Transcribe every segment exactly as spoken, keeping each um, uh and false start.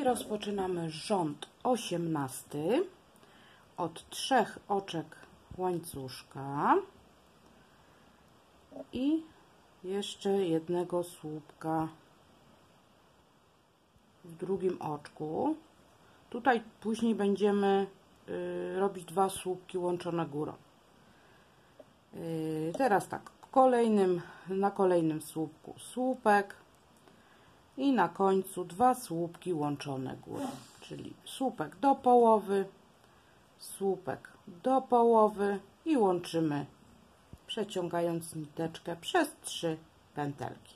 rozpoczynamy rząd osiemnasty od trzech oczek łańcuszka i jeszcze jednego słupka w drugim oczku. Tutaj później będziemy y, robić dwa słupki łączone górą. Y, teraz tak, kolejnym, na kolejnym słupku słupek i na końcu dwa słupki łączone górą, czyli słupek do połowy, słupek do połowy i łączymy, przeciągając niteczkę przez trzy pętelki.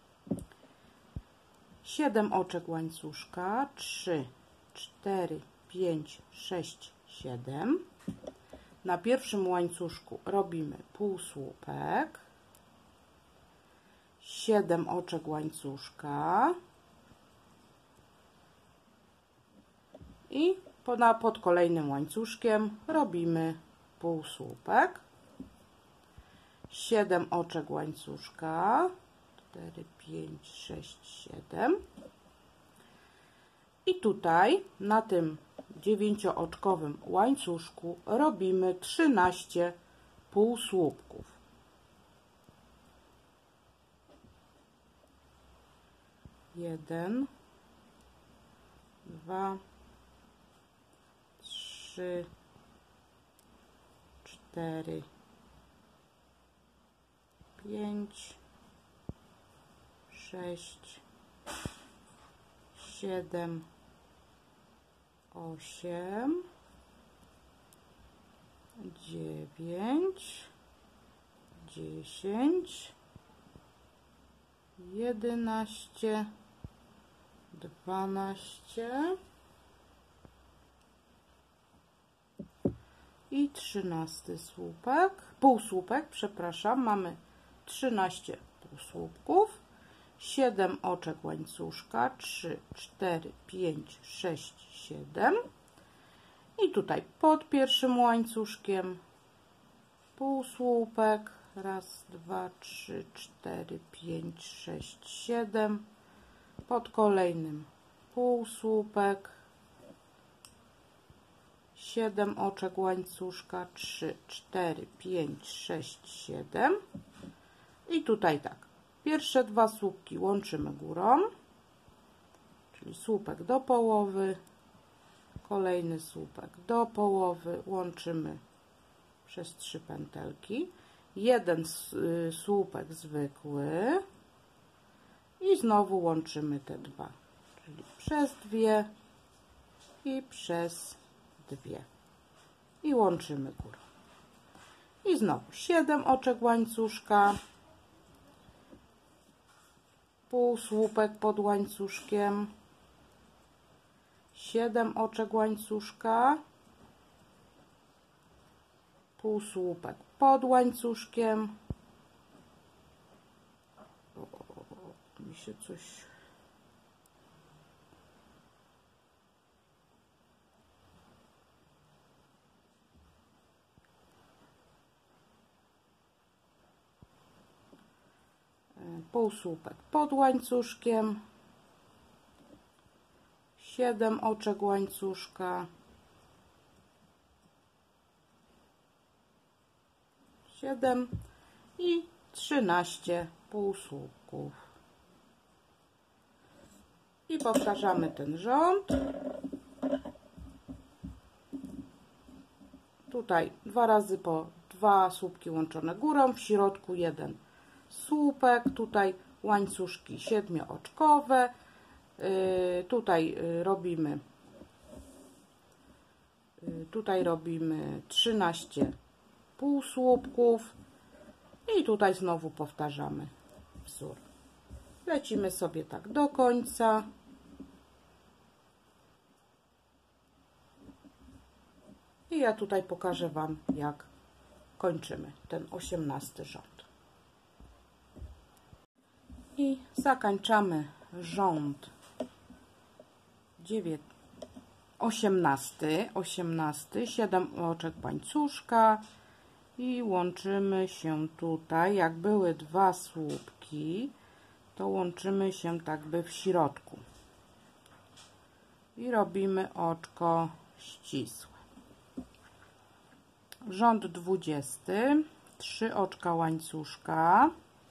siedem oczek łańcuszka, trzy, cztery, pięć, sześć, siedem. Na pierwszym łańcuszku robimy półsłupek, siedem oczek łańcuszka i pod, pod kolejnym łańcuszkiem robimy półsłupek, siedem oczek łańcuszka, cztery, pięć, sześć, siedem i tutaj na tym dziewięciooczkowym łańcuszku robimy trzynaście półsłupków. Jeden, dwa, trzy, cztery, pięć, sześć, siedem, osiem, dziewięć, dziesięć, jedenaście, dwanaście i trzynasty słupek, półsłupek, przepraszam, mamy trzynaście półsłupków, siedem oczek łańcuszka, trzy, cztery, pięć, sześć, siedem i tutaj pod pierwszym łańcuszkiem półsłupek, raz, dwa, trzy, cztery, pięć, sześć, siedem, pod kolejnym półsłupek, siedem oczek łańcuszka, trzy, cztery, pięć, sześć, siedem i tutaj tak, pierwsze dwa słupki łączymy górą, czyli słupek do połowy, kolejny słupek do połowy, łączymy przez trzy pętelki, jeden słupek zwykły i znowu łączymy te dwa, czyli przez dwie i przez dwie i łączymy górą. I znowu siedem oczek łańcuszka, półsłupek pod łańcuszkiem, siedem oczek łańcuszka, półsłupek pod łańcuszkiem. O, mi się coś półsłupek pod łańcuszkiem, siedem oczek łańcuszka, siedem i trzynaście półsłupków. I powtarzamy ten rząd. Tutaj dwa razy po dwa słupki łączone górą, w środku jeden słupek, tutaj łańcuszki siedmiooczkowe, yy, tutaj yy, robimy yy, tutaj robimy trzynaście półsłupków i tutaj znowu powtarzamy wzór. Lecimy sobie tak do końca. I ja tutaj pokażę Wam, jak kończymy ten osiemnasty rząd. I zakończamy rząd osiemnasty, osiemnasty, siedem oczek łańcuszka i łączymy się tutaj, jak były dwa słupki, to łączymy się tak by w środku. i robimy oczko ścisłe. Rząd dwudziesty, trzy oczka łańcuszka,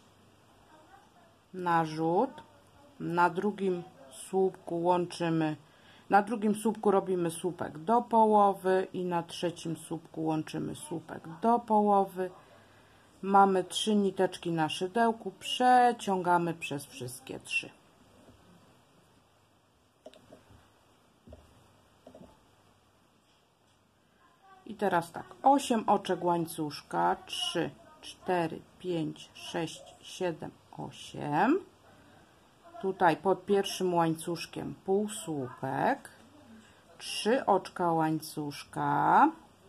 narzut, na drugim słupku łączymy, na drugim słupku robimy słupek do połowy i na trzecim słupku łączymy słupek do połowy. Mamy trzy niteczki na szydełku, przeciągamy przez wszystkie trzy. I teraz tak, osiem oczek łańcuszka, trzy, cztery, pięć, sześć, siedem, osiem. Tutaj pod pierwszym łańcuszkiem półsłupek, trzy oczka łańcuszka,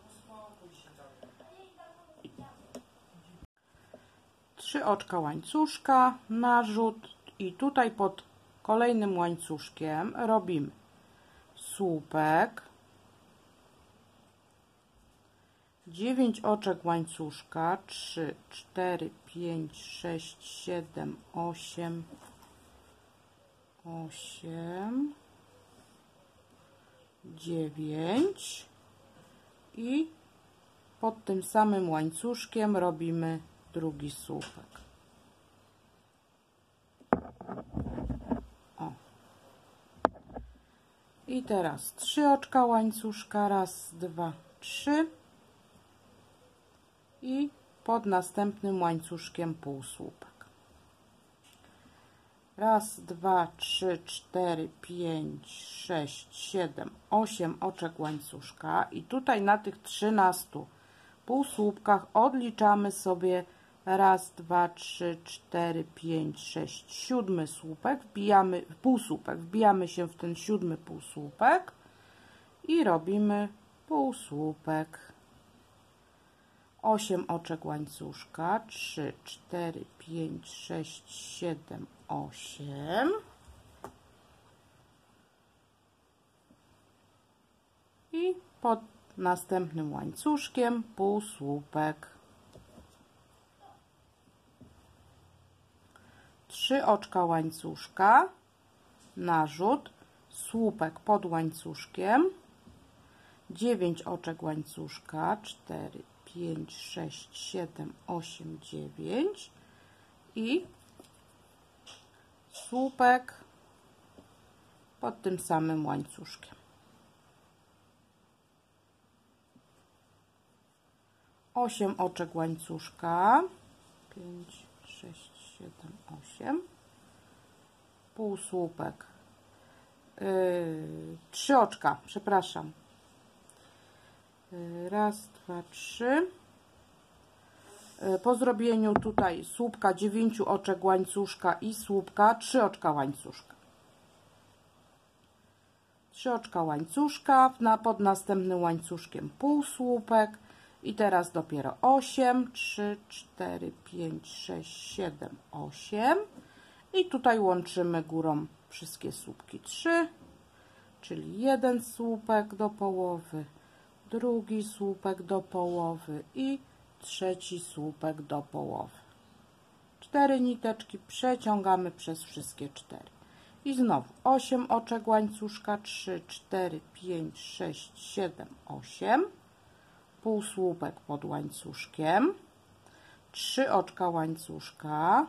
trzy oczka łańcuszka, narzut i tutaj pod kolejnym łańcuszkiem robimy słupek, dziewięć oczek łańcuszka, trzy, cztery, pięć, sześć, siedem, osiem, osiem, dziewięć i pod tym samym łańcuszkiem robimy drugi słupek. O. I teraz trzy oczka łańcuszka, raz, dwa, trzy i pod następnym łańcuszkiem półsłupek. Raz, dwa, trzy, cztery, pięć, sześć, siedem, osiem oczek łańcuszka i tutaj na tych trzynastu półsłupkach odliczamy sobie raz, dwa, trzy, cztery, pięć, sześć, siódmy słupek, wbijamy, półsłupek, wbijamy się w ten siódmy półsłupek i robimy półsłupek. osiem oczek łańcuszka, trzy, cztery, pięć, sześć, siedem, osiem. I pod następnym łańcuszkiem półsłupek. trzy oczka łańcuszka, narzut, słupek pod łańcuszkiem, dziewięć oczek łańcuszka, cztery, pięć, sześć, siedem, osiem, dziewięć i słupek pod tym samym łańcuszkiem. osiem oczek łańcuszka, pięć, sześć, siedem, osiem, półsłupek, yy, trzy oczka, przepraszam, yy, raz, dwa, trzy. Yy, po zrobieniu tutaj słupka dziewięciu oczek łańcuszka i słupka trzy oczka łańcuszka. trzy oczka łańcuszka, na, pod następnym łańcuszkiem półsłupek. I teraz dopiero osiem, trzy, cztery, pięć, sześć, siedem, osiem i tutaj łączymy górą wszystkie słupki trzy, czyli jeden słupek do połowy, drugi słupek do połowy i trzeci słupek do połowy. cztery niteczki przeciągamy przez wszystkie cztery. I znowu osiem oczek łańcuszka, trzy, cztery, pięć, sześć, siedem, osiem. Półsłupek pod łańcuszkiem, trzy oczka łańcuszka,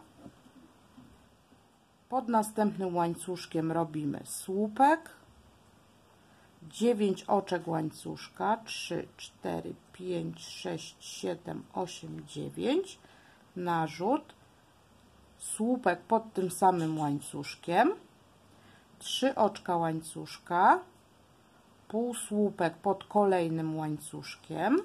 pod następnym łańcuszkiem robimy słupek, dziewięć oczek łańcuszka, trzy, cztery, pięć, sześć, siedem, osiem, dziewięć, narzut, słupek pod tym samym łańcuszkiem, trzy oczka łańcuszka, półsłupek pod kolejnym łańcuszkiem,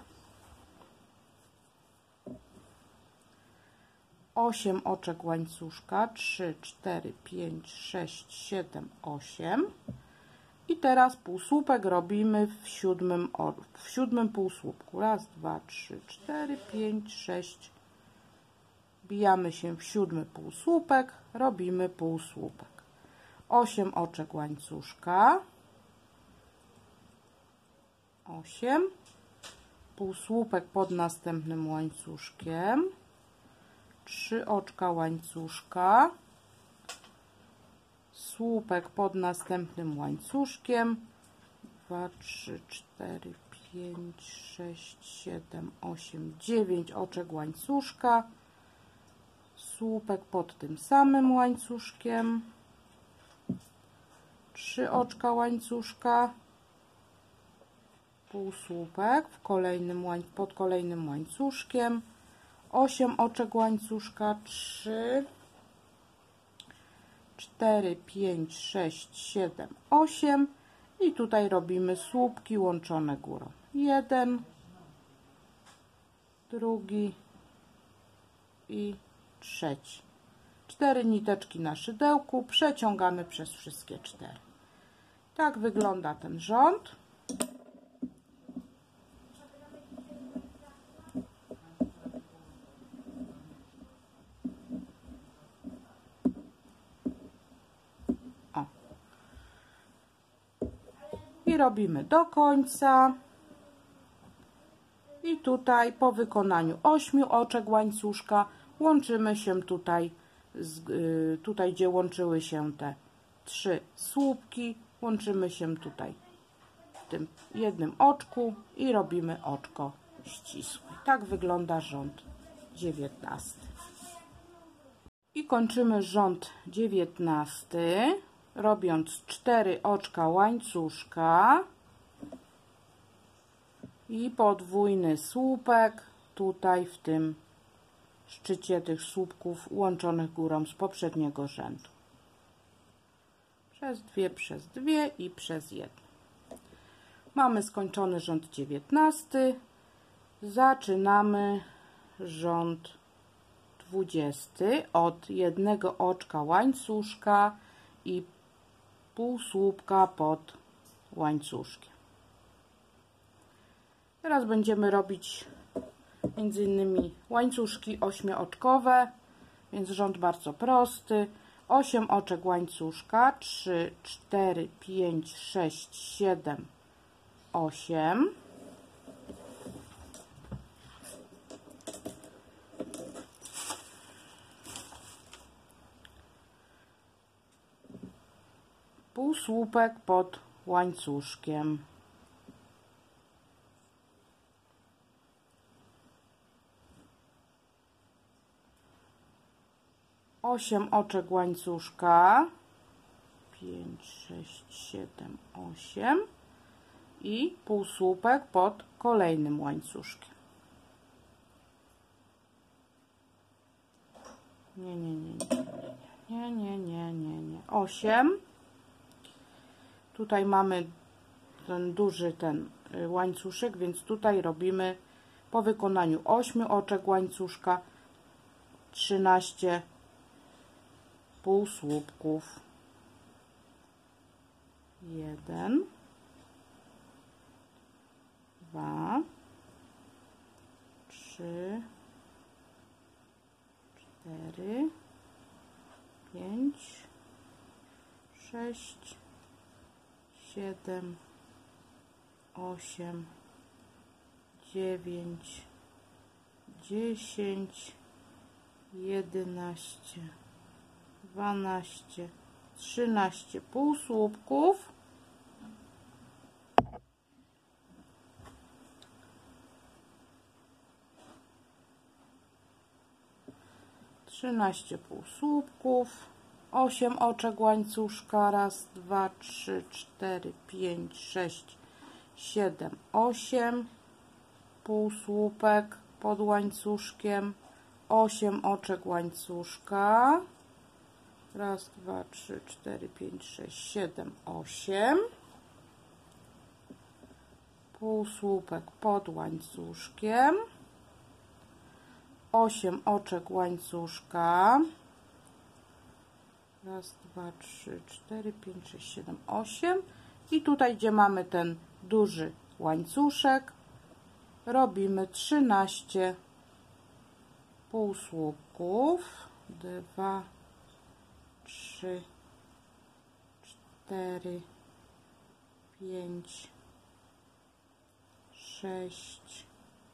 osiem oczek łańcuszka, trzy, cztery, pięć, sześć, siedem, osiem i teraz półsłupek robimy w siódmym, w siódmym półsłupku. Raz, dwa, trzy, cztery, pięć, sześć. Bijamy się w siódmy półsłupek, robimy półsłupek. osiem oczek łańcuszka, osiem, półsłupek pod następnym łańcuszkiem, trzy oczka łańcuszka, słupek pod następnym łańcuszkiem, dwa, trzy, cztery, pięć, sześć, siedem, osiem, dziewięć oczek łańcuszka, słupek pod tym samym łańcuszkiem, trzy oczka łańcuszka, półsłupek w kolejnym łań pod kolejnym łańcuszkiem, osiem oczek łańcuszka, trzy, cztery, pięć, sześć, siedem, osiem i tutaj robimy słupki łączone górą. Jeden, drugi i trzeci. Cztery niteczki na szydełku przeciągamy przez wszystkie cztery. Tak wygląda ten rząd. O. I robimy do końca. I tutaj po wykonaniu ośmiu oczek łańcuszka łączymy się tutaj, z, y, tutaj gdzie łączyły się te trzy słupki, łączymy się tutaj w tym jednym oczku i robimy oczko ścisłe. Tak wygląda rząd dziewiętnasty. I kończymy rząd dziewiętnasty, robiąc cztery oczka łańcuszka i podwójny słupek tutaj w tym szczycie tych słupków łączonych górą z poprzedniego rzędu. Przez dwie, przez dwie i przez jedno. Mamy skończony rząd dziewiętnasty. Zaczynamy rząd dwudziesty od jednego oczka łańcuszka i półsłupka pod łańcuszkiem. Teraz będziemy robić między innymi łańcuszki ośmiooczkowe, więc rząd bardzo prosty. osiem oczek łańcuszka, trzy, cztery, pięć, sześć, siedem, osiem. Półsłupek pod łańcuszkiem. osiem oczek łańcuszka, pięć, sześć, siedem, osiem i półsłupek pod kolejnym łańcuszkiem. Nie, nie, nie, nie, nie, nie, nie, nie, nie. osiem. Tutaj mamy ten duży ten łańcuszek, więc tutaj robimy po wykonaniu ośmiu oczek łańcuszka trzynaście półsłupków. Jeden, dwa, trzy, cztery, pięć, sześć, siedem, osiem, dziewięć, dziesięć, jedenaście, dwanaście, trzynaście półsłupków. trzynaście półsłupków, osiem oczek łańcuszka, raz, dwa, trzy, cztery, pięć, sześć, siedem, osiem, półsłupek pod łańcuszkiem, osiem oczek łańcuszka, raz, dwa, trzy, cztery, pięć, sześć, siedem, osiem, półsłupek pod łańcuszkiem, osiem oczek łańcuszka, raz, dwa, trzy, cztery, pięć, sześć, siedem, osiem i tutaj gdzie mamy ten duży łańcuszek robimy trzynaście półsłupków, dwa, trzy, cztery, pięć, sześć,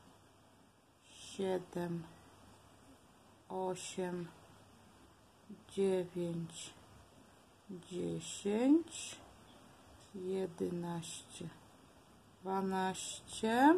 siedem, osiem, dziewięć, dziesięć, jedenaście, dwanaście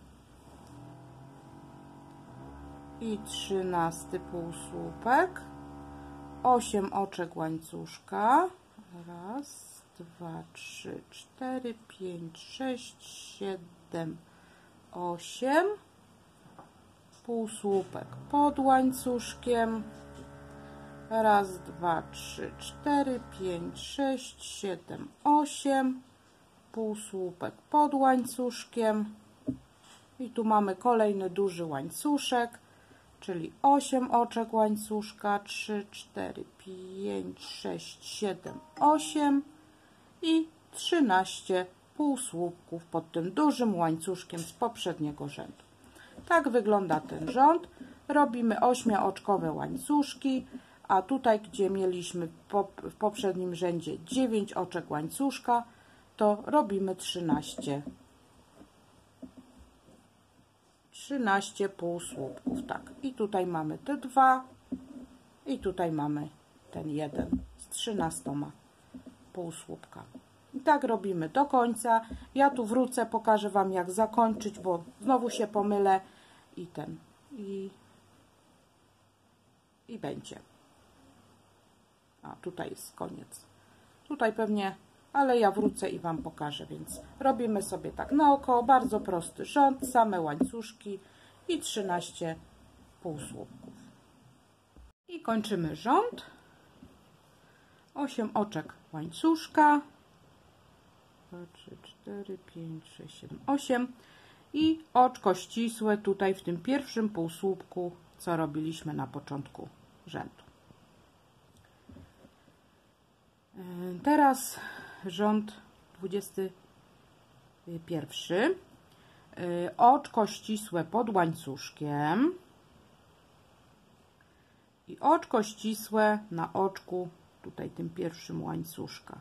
i trzynasty półsłupek, osiem oczek łańcuszka, raz, dwa, trzy, cztery, pięć, sześć, siedem, osiem, półsłupek pod łańcuszkiem, raz, dwa, trzy, cztery, pięć, sześć, siedem, osiem, półsłupek pod łańcuszkiem i tu mamy kolejny duży łańcuszek, czyli osiem oczek łańcuszka, trzy, cztery, pięć, sześć, siedem, osiem i trzynaście półsłupków pod tym dużym łańcuszkiem z poprzedniego rzędu. Tak wygląda ten rząd. Robimy ośmiooczkowe łańcuszki, a tutaj, gdzie mieliśmy w poprzednim rzędzie dziewięć oczek łańcuszka, to robimy trzynaście, trzynaście półsłupków. Tak. I tutaj mamy te dwa i tutaj mamy ten jeden z trzynastoma półsłupkami. I tak robimy do końca. Ja tu wrócę, pokażę Wam, jak zakończyć, bo znowu się pomylę i ten i, i będzie. A tutaj jest koniec. Tutaj pewnie, ale ja wrócę i Wam pokażę, więc robimy sobie tak naokoło, bardzo prosty rząd, same łańcuszki i trzynaście półsłupków. I kończymy rząd. osiem oczek łańcuszka, dwa, trzy, cztery, pięć, sześć, siedem, osiem i oczko ścisłe tutaj w tym pierwszym półsłupku, co robiliśmy na początku rzędu. Teraz rząd dwudziesty pierwszy. Oczko ścisłe pod łańcuszkiem i oczko ścisłe na oczku tutaj tym pierwszym łańcuszka.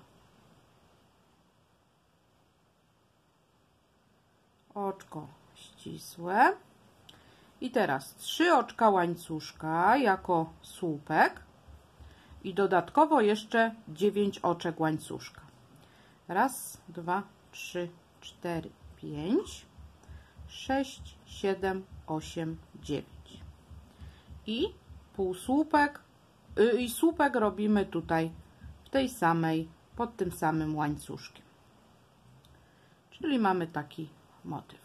Oczko ścisłe i teraz trzy oczka łańcuszka jako słupek i dodatkowo jeszcze dziewięć oczek łańcuszka. Raz, dwa, trzy, cztery, pięć, sześć, siedem, osiem, dziewięć i półsłupek yy, i słupek robimy tutaj w tej samej, pod tym samym łańcuszkiem, czyli mamy taki motyw.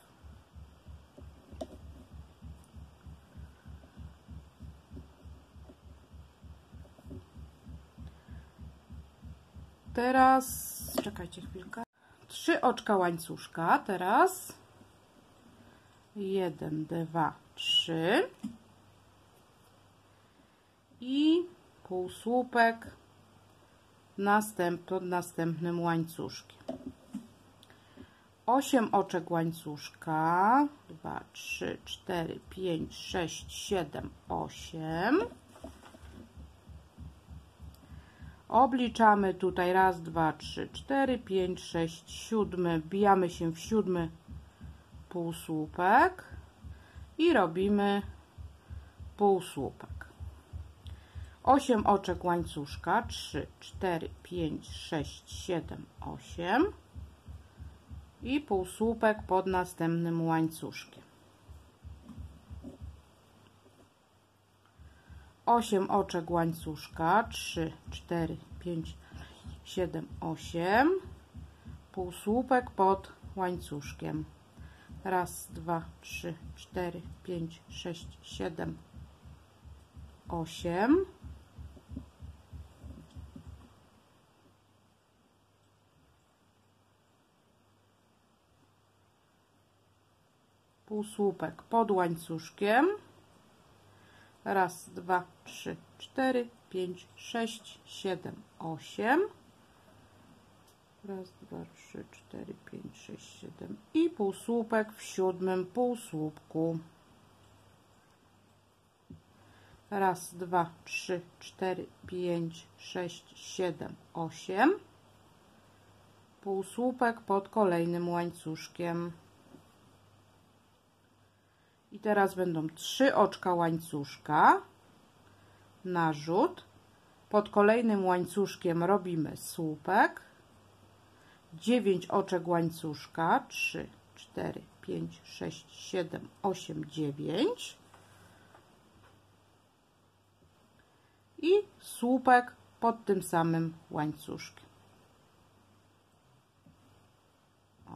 Teraz czekajcie chwilkę. Trzy oczka łańcuszka teraz. Jeden, dwa, trzy i półsłupek następ, pod następnym łańcuszkiem. osiem oczek łańcuszka, dwa, trzy, cztery, pięć, sześć, siedem, osiem. Obliczamy tutaj raz, dwa, trzy, cztery, pięć, sześć, siódmy, wbijamy się w siódmy półsłupek i robimy półsłupek. osiem oczek łańcuszka, trzy, cztery, pięć, sześć, siedem, osiem i półsłupek pod następnym łańcuszkiem. osiem oczek łańcuszka, trzy, cztery, pięć, siedem, osiem, półsłupek pod łańcuszkiem. Raz, dwa, trzy, cztery, pięć, sześć, siedem, osiem. Półsłupek pod łańcuszkiem. Raz, dwa, trzy, cztery, pięć, sześć, siedem, osiem. Raz, dwa, trzy, cztery, pięć, sześć, siedem i półsłupek w siódmym półsłupku. Raz, dwa, trzy, cztery, pięć, sześć, siedem, osiem. Półsłupek pod kolejnym łańcuszkiem. I teraz będą trzy oczka łańcuszka, narzut, pod kolejnym łańcuszkiem robimy słupek, dziewięć oczek łańcuszka, trzy, cztery, pięć, sześć, siedem, osiem, dziewięć i słupek pod tym samym łańcuszkiem. O.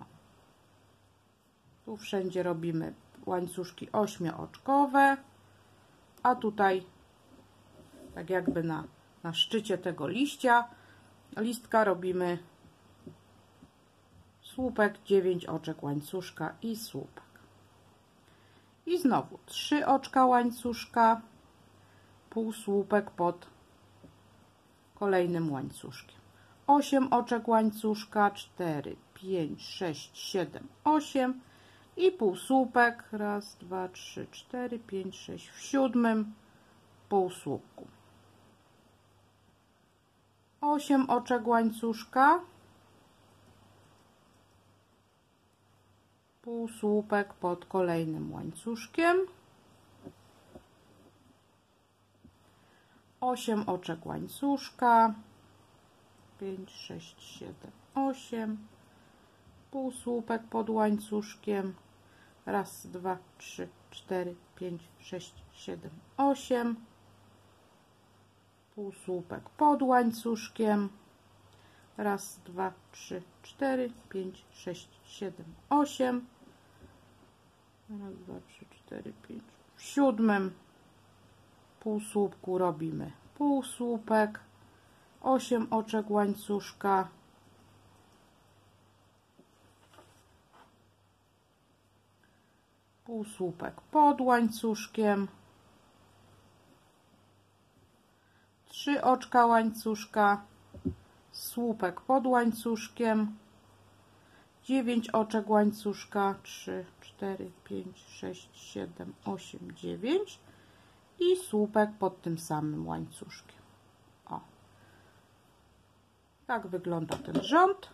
Tu wszędzie robimy łańcuszki ośmiooczkowe, a tutaj tak jakby na, na szczycie tego liścia, listka robimy słupek, dziewięć oczek łańcuszka i słupek. I znowu trzy oczka łańcuszka, półsłupek pod kolejnym łańcuszkiem. osiem oczek łańcuszka, cztery, pięć, sześć, siedem, osiem i półsłupek. Raz, dwa, trzy, cztery, pięć, sześć w siódmym półsłupku. osiem oczek łańcuszka, półsłupek pod kolejnym łańcuszkiem, osiem oczek łańcuszka, pięć, sześć, siedem, osiem, półsłupek pod łańcuszkiem, raz, dwa, trzy, cztery, pięć, sześć, siedem, osiem, półsłupek pod łańcuszkiem, raz, dwa, trzy, cztery, pięć, sześć, siedem, osiem, raz, dwa, trzy, cztery, pięć. W siódmym półsłupku robimy półsłupek, osiem oczek łańcuszka, półsłupek pod łańcuszkiem, trzy oczka łańcuszka, słupek pod łańcuszkiem, dziewięć oczek łańcuszka, trzy, cztery, pięć, sześć, siedem, osiem, dziewięć i słupek pod tym samym łańcuszkiem. O. Tak wygląda ten rząd.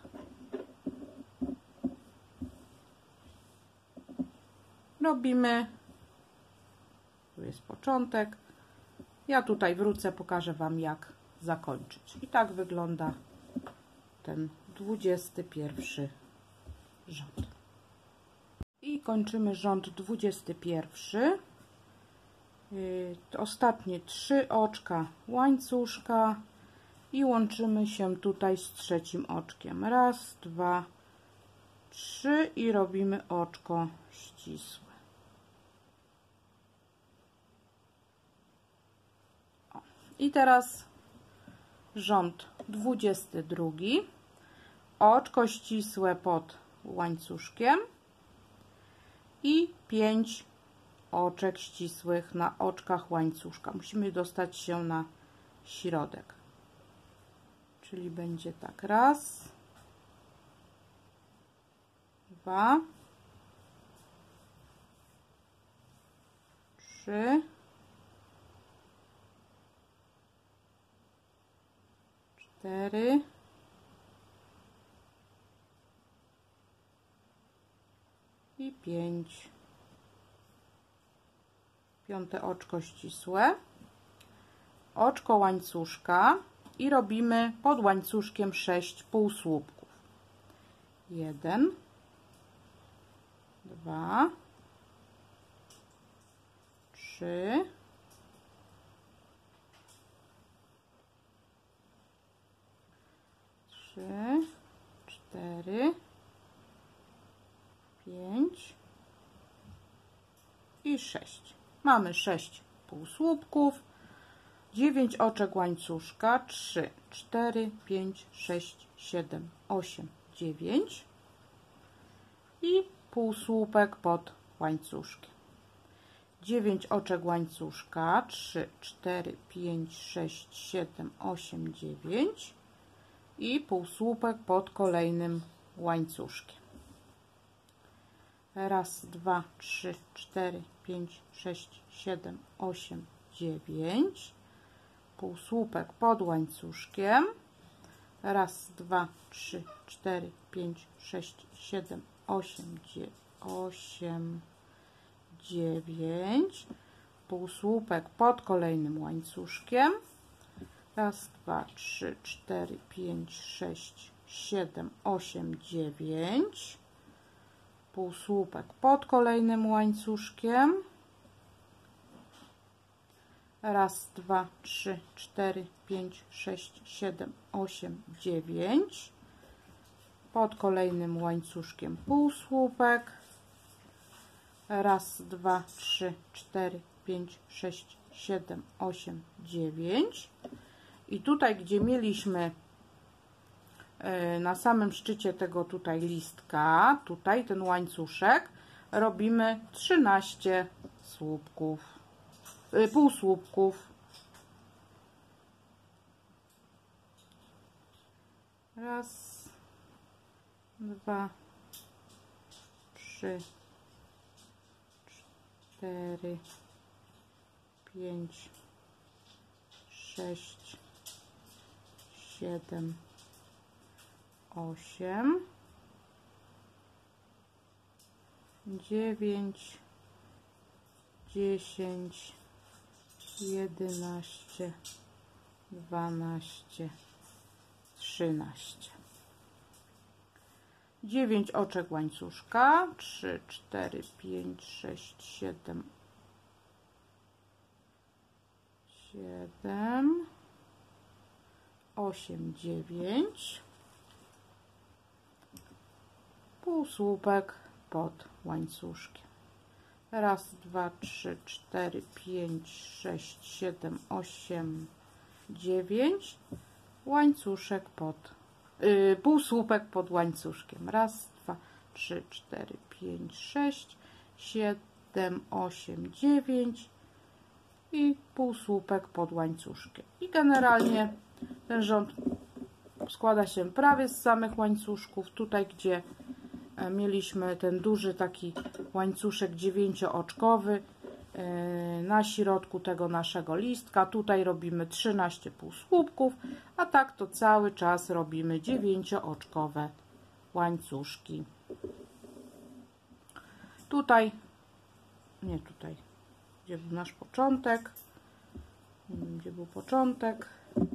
Robimy, tu jest początek, ja tutaj wrócę, pokażę Wam, jak zakończyć. I tak wygląda ten dwudziesty pierwszy rząd. I kończymy rząd dwudziesty pierwszy. Yy, ostatnie trzy oczka łańcuszka i łączymy się tutaj z trzecim oczkiem. Raz, dwa, trzy i robimy oczko ścisłe. O. I teraz rząd dwudziesty drugi. Oczko ścisłe pod łańcuszkiem i pięć oczek ścisłych na oczkach łańcuszka. Musimy dostać się na środek. Czyli będzie tak. Raz, dwa, trzy, cztery, i pięć. Piąte oczko ścisłe, oczko łańcuszka i robimy pod łańcuszkiem sześć półsłupków. jeden, dwa, trzy, trzy, cztery, pięć i sześć. Mamy sześć półsłupków, dziewięć oczek łańcuszka, trzy, cztery, pięć, sześć, siedem, osiem, dziewięć i półsłupek pod łańcuszkiem. dziewięć oczek łańcuszka, trzy, cztery, pięć, sześć, siedem, osiem, dziewięć i półsłupek pod kolejnym łańcuszkiem. Raz, dwa, trzy, cztery, pięć, sześć, siedem, osiem, dziewięć. Półsłupek pod łańcuszkiem. Raz, dwa, trzy, cztery, pięć, sześć, siedem, osiem, osiem, dziewięć. Półsłupek pod kolejnym łańcuszkiem. Raz, dwa, trzy, cztery, pięć, sześć, siedem, osiem, dziewięć. Półsłupek pod kolejnym łańcuszkiem. Raz, dwa, trzy, cztery, pięć, sześć, siedem, osiem, dziewięć. Pod kolejnym łańcuszkiem półsłupek. Raz, dwa, trzy, cztery, pięć, sześć, siedem, osiem, dziewięć. I tutaj, gdzie mieliśmy na samym szczycie tego tutaj listka, tutaj ten łańcuszek, robimy trzynaście słupków, półsłupków. Raz, dwa, trzy, cztery, pięć, sześć, siedem, osiem, dziewięć, dziesięć, jedenaście, dwanaście, trzynaście. dziewięć oczek łańcuszka. trzy, cztery, pięć, sześć, siedem, siedem, osiem, dziewięć. Półsłupek pod łańcuszkiem. Raz, dwa, trzy, cztery, pięć, sześć, siedem, osiem, dziewięć. Łańcuszek pod, yy, półsłupek pod łańcuszkiem. Raz, dwa, trzy, cztery, pięć, sześć, siedem, osiem, dziewięć i półsłupek pod łańcuszkiem. I generalnie ten rząd składa się prawie z samych łańcuszków. Tutaj, gdzie mieliśmy ten duży taki łańcuszek dziewięciooczkowy na środku tego naszego listka, tutaj robimy trzynaście półsłupków, a tak to cały czas robimy dziewięciooczkowe łańcuszki. Tutaj, nie tutaj, gdzie był nasz początek, nie wiem, gdzie był początek,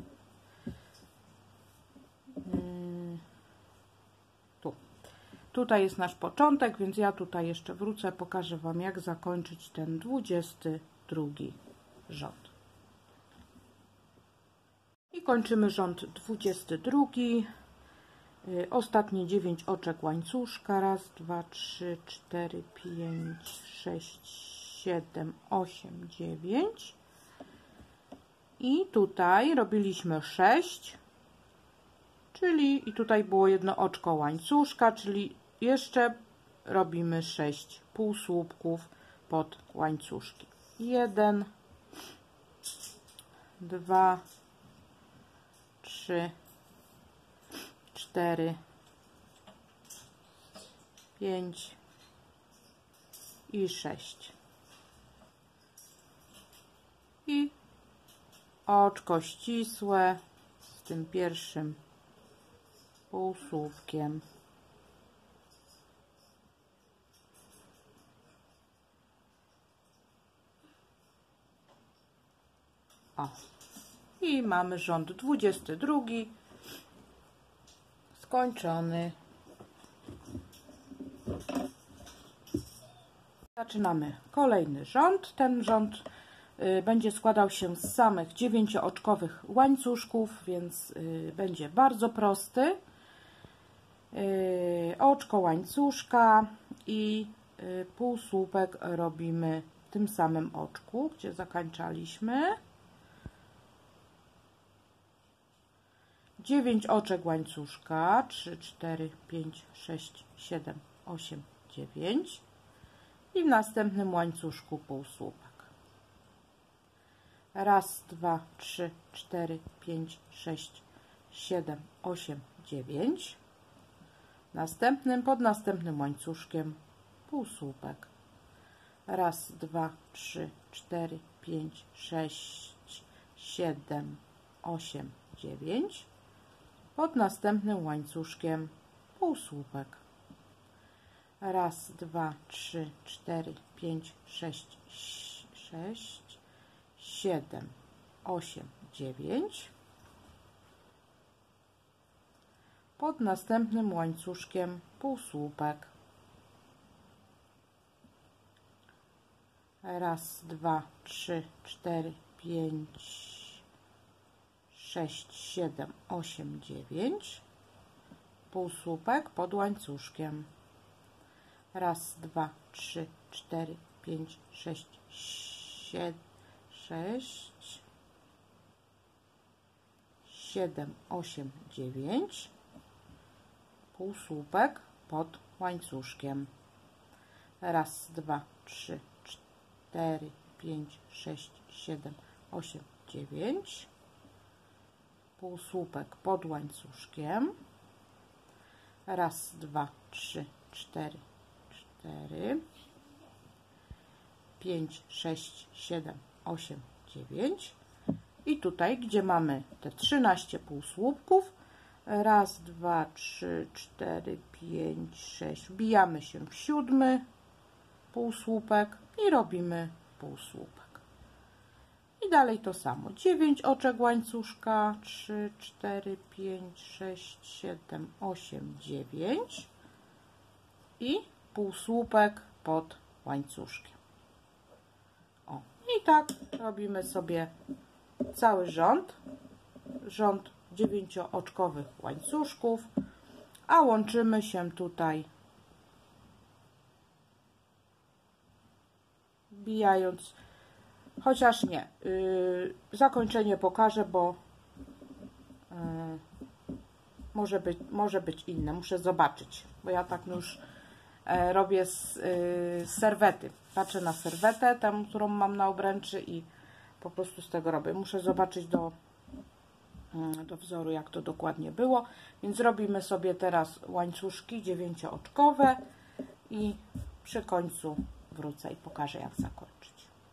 tu. Tutaj jest nasz początek, więc ja tutaj jeszcze wrócę, pokażę Wam, jak zakończyć ten dwudziesty drugi rząd. I kończymy rząd dwudziesty drugi. Ostatnie dziewięć oczek łańcuszka. Raz, dwa, trzy, cztery, pięć, sześć, siedem, osiem, dziewięć. I tutaj robiliśmy sześć, czyli i tutaj było jedno oczko łańcuszka, czyli jeszcze robimy sześć półsłupków pod łańcuszki. jeden, dwa, trzy, cztery, pięć i sześć. I oczko ścisłe z tym pierwszym półsłupkiem. O. I mamy rząd dwudziesty drugi skończony. Zaczynamy kolejny rząd. Ten rząd y, będzie składał się z samych dziewięciooczkowych łańcuszków, więc y, będzie bardzo prosty. Y, oczko łańcuszka i y, półsłupek robimy w tym samym oczku, gdzie zakończaliśmy. dziewięć oczek łańcuszka. trzy, cztery, pięć, sześć, siedem, osiem, dziewięć. I w następnym łańcuszku półsłupek. Raz, dwa, trzy, cztery, pięć, sześć, siedem, osiem, dziewięć. Następnym, pod następnym łańcuszkiem półsłupek. Raz, dwa, trzy, cztery, pięć, sześć, siedem, osiem, dziewięć. Pod następnym łańcuszkiem półsłupek. Raz, dwa, trzy, cztery, pięć, sześć, sześć, siedem, osiem, dziewięć. pod następnym łańcuszkiem półsłupek. Raz, dwa, trzy, cztery, pięć, sześć, siedem, osiem, dziewięć. Półsłupek pod łańcuszkiem. Raz, dwa, trzy, cztery, pięć, sześć, siedem, sześć, siedem, osiem, dziewięć. Półsłupek pod łańcuszkiem. Raz, dwa, trzy, cztery, pięć, sześć, siedem, osiem, dziewięć. Półsłupek pod łańcuszkiem. Raz, dwa, trzy, cztery, cztery, pięć, sześć, siedem, osiem, dziewięć. I tutaj, gdzie mamy te trzynaście półsłupków, raz, dwa, trzy, cztery, pięć, sześć, wbijamy się w siódmy półsłupek i robimy półsłupek. I dalej to samo. dziewięć oczek łańcuszka, trzy, cztery, pięć, sześć, siedem, osiem, dziewięć i półsłupek pod łańcuszkiem. O, i tak robimy sobie cały rząd, rząd dziewięciooczkowych łańcuszków, a łączymy się tutaj wbijając, chociaż nie, yy, zakończenie pokażę, bo yy, może być, może być inne, muszę zobaczyć, bo ja tak już yy, robię z, yy, z serwety, patrzę na serwetę, tam, którą mam na obręczy i po prostu z tego robię. Muszę zobaczyć do, yy, do wzoru, jak to dokładnie było, więc robimy sobie teraz łańcuszki dziewięciooczkowe i przy końcu wrócę i pokażę, jak zakończyć.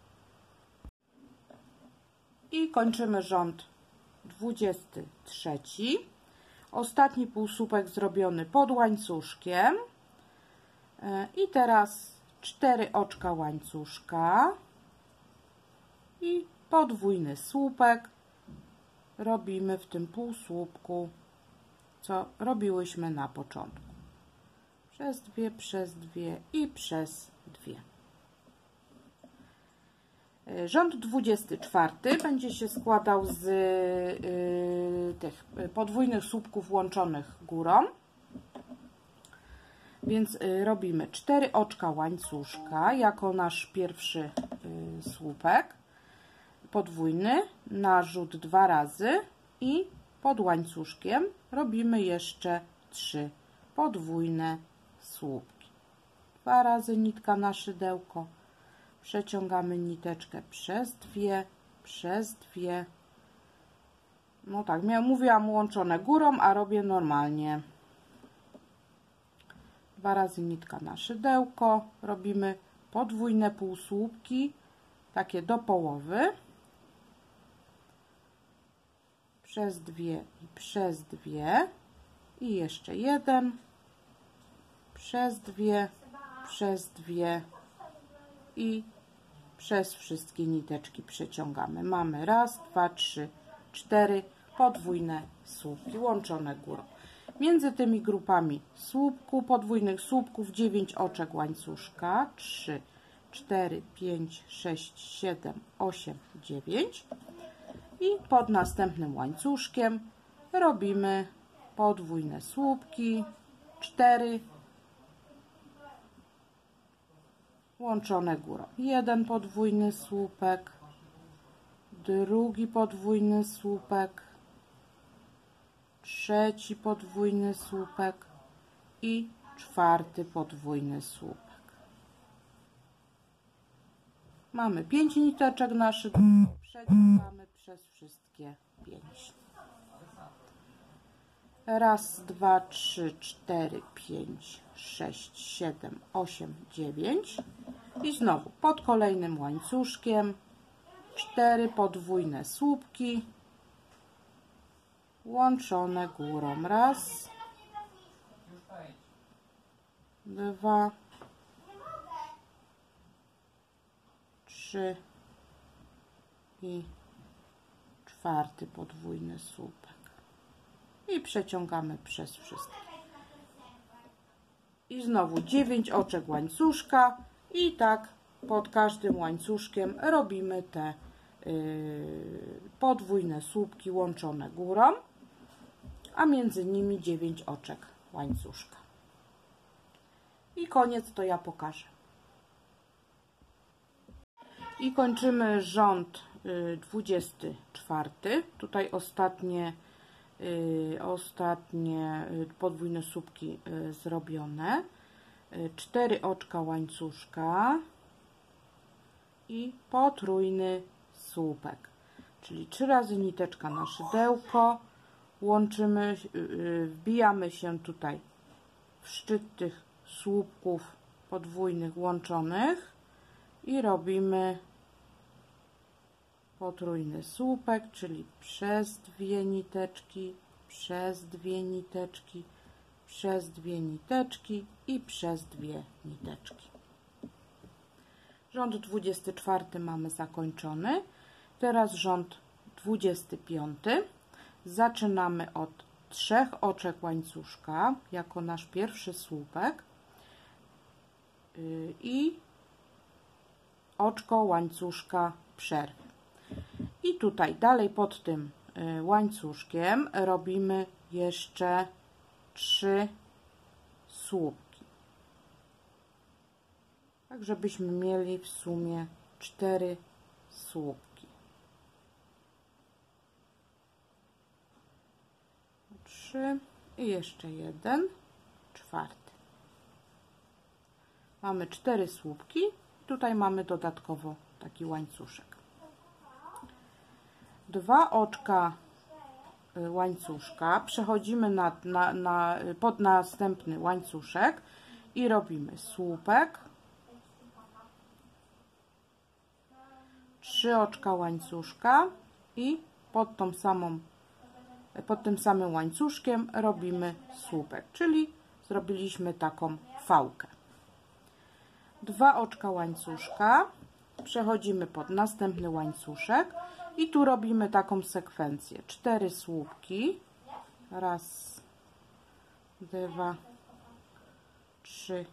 I kończymy rząd dwudziesty trzeci. Ostatni półsłupek zrobiony pod łańcuszkiem. I teraz cztery oczka łańcuszka i podwójny słupek robimy w tym półsłupku, co robiłyśmy na początku. Przez dwie, przez dwie i przez dwie. Rząd dwudziesty czwarty będzie się składał z y, tych podwójnych słupków łączonych górą. Więc y, robimy cztery oczka łańcuszka jako nasz pierwszy y, słupek podwójny, narzut dwa razy i pod łańcuszkiem robimy jeszcze trzy podwójne słupki. Dwa razy nitka na szydełko. Przeciągamy niteczkę przez dwie, przez dwie. No tak, mówiłam łączone górą, a robię normalnie. Dwa razy nitka na szydełko. Robimy podwójne półsłupki, takie do połowy. Przez dwie i przez dwie. I jeszcze jeden. Przez dwie, przez dwie i przez wszystkie niteczki przeciągamy. Mamy raz, dwa, trzy, cztery podwójne słupki łączone górą. Między tymi grupami słupku, podwójnych słupków dziewięć oczek łańcuszka, trzy, cztery, pięć, sześć, siedem, osiem, dziewięć i pod następnym łańcuszkiem robimy podwójne słupki, cztery łączone górą. Jeden podwójny słupek, drugi podwójny słupek, trzeci podwójny słupek i czwarty podwójny słupek. Mamy pięć niteczek na szybko, przeciągamy przez wszystkie pięć. Raz, dwa, trzy, cztery, pięć, sześć, siedem, osiem, dziewięć i znowu pod kolejnym łańcuszkiem cztery podwójne słupki łączone górą. Raz, dwa, trzy i czwarty podwójny słupek. i przeciągamy przez wszystkie. I znowu dziewięć oczek łańcuszka i tak pod każdym łańcuszkiem robimy te yy, podwójne słupki łączone górą, a między nimi dziewięć oczek łańcuszka. I koniec to ja pokażę. I kończymy rząd dwudziesty czwarty. Tutaj ostatnie, yy, ostatnie podwójne słupki yy, zrobione. Yy, cztery oczka łańcuszka i potrójny słupek. Czyli trzy razy niteczka na szydełko. Łączymy, yy, wbijamy się tutaj w szczyt tych słupków podwójnych łączonych i robimy potrójny słupek, czyli przez dwie niteczki, przez dwie niteczki, przez dwie niteczki i przez dwie niteczki. Rząd dwudziesty czwarty mamy zakończony. Teraz rząd dwudziesty piąty. Zaczynamy od trzech oczek łańcuszka jako nasz pierwszy słupek i oczko łańcuszka przerwy. I tutaj dalej pod tym łańcuszkiem robimy jeszcze trzy słupki. Tak, żebyśmy mieli w sumie cztery słupki. Trzy i jeszcze jeden, czwarty. Mamy cztery słupki. Tutaj mamy dodatkowo taki łańcuszek. Dwa oczka łańcuszka przechodzimy na, na, na, pod następny łańcuszek i robimy słupek, trzy oczka łańcuszka i pod tą samą, pod tym samym łańcuszkiem robimy słupek, czyli zrobiliśmy taką fałkę. Dwa oczka łańcuszka, przechodzimy pod następny łańcuszek i tu robimy taką sekwencję. Cztery słupki. Raz, dwa, trzy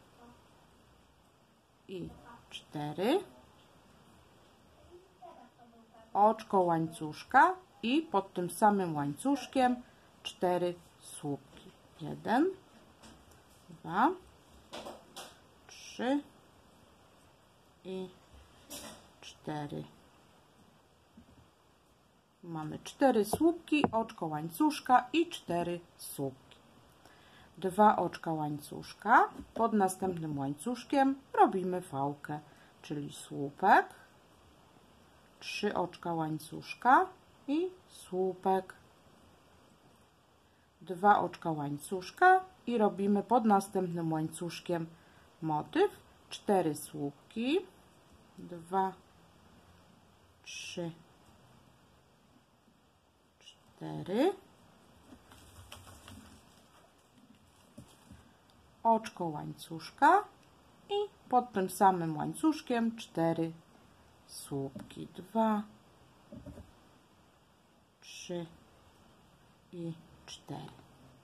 i cztery. Oczko łańcuszka i pod tym samym łańcuszkiem cztery słupki. Jeden, dwa, trzy i cztery. Mamy cztery słupki, oczko łańcuszka i cztery słupki. Dwa oczka łańcuszka, pod następnym łańcuszkiem robimy fałkę, czyli słupek, trzy oczka łańcuszka i słupek, dwa oczka łańcuszka i robimy pod następnym łańcuszkiem motyw, cztery słupki, dwa, trzy, cztery, oczko łańcuszka i pod tym samym łańcuszkiem cztery słupki, dwa, trzy i cztery.